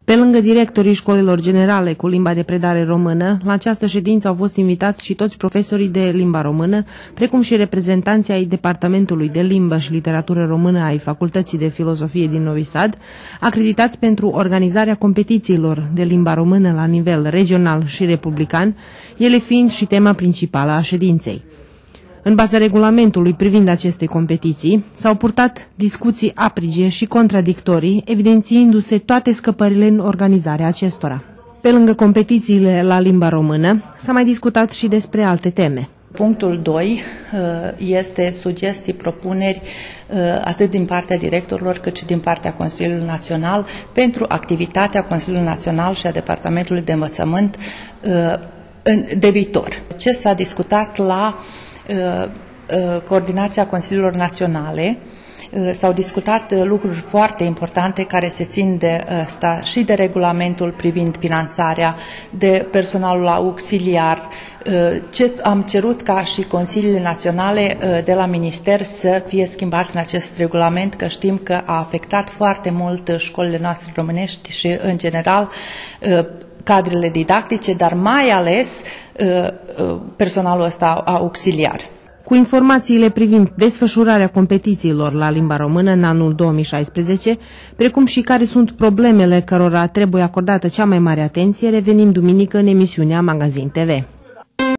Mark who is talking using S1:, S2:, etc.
S1: Pe lângă directorii școlilor generale cu limba de predare română, la această ședință au fost invitați și toți profesorii de limba română, precum și reprezentanții ai Departamentului de Limbă și Literatură Română ai Facultății de Filozofie din Novi Sad, acreditați pentru organizarea competițiilor de limba română la nivel regional și republican, ele fiind și tema principală a ședinței. În baza regulamentului privind aceste competiții, s-au purtat discuții aprige și contradictorii, evidențiindu-se toate scăpările în organizarea acestora. Pe lângă competițiile la limba română, s-a mai discutat și despre alte teme.
S2: Punctul 2 este sugestii, propuneri atât din partea directorilor cât și din partea Consiliului Național pentru activitatea Consiliului Național și a Departamentului de Învățământ de viitor. Ce s-a discutat la coordinația Consiliilor Naționale? S-au discutat lucruri foarte importante care se țin de asta și de regulamentul privind finanțarea, de personalul auxiliar. Ce am cerut ca și Consiliile Naționale de la Minister să fie schimbat în acest regulament, că știm că a afectat foarte mult școlile noastre românești și în general cadrele didactice, dar mai ales personalul ăsta auxiliar.
S1: Cu informațiile privind desfășurarea competițiilor la limba română în anul 2016, precum și care sunt problemele cărora trebuie acordată cea mai mare atenție, revenim duminică în emisiunea Magazin TV.